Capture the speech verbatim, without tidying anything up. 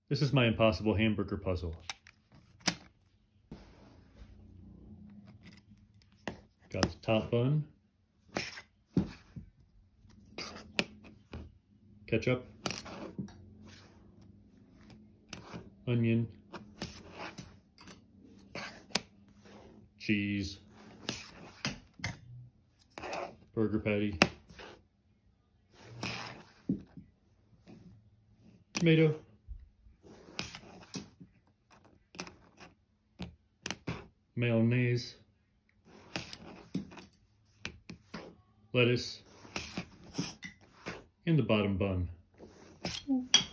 This is my impossible hamburger puzzle. Got the top bun, ketchup, onion, cheese, burger patty, tomato, mayonnaise, lettuce, and the bottom bun.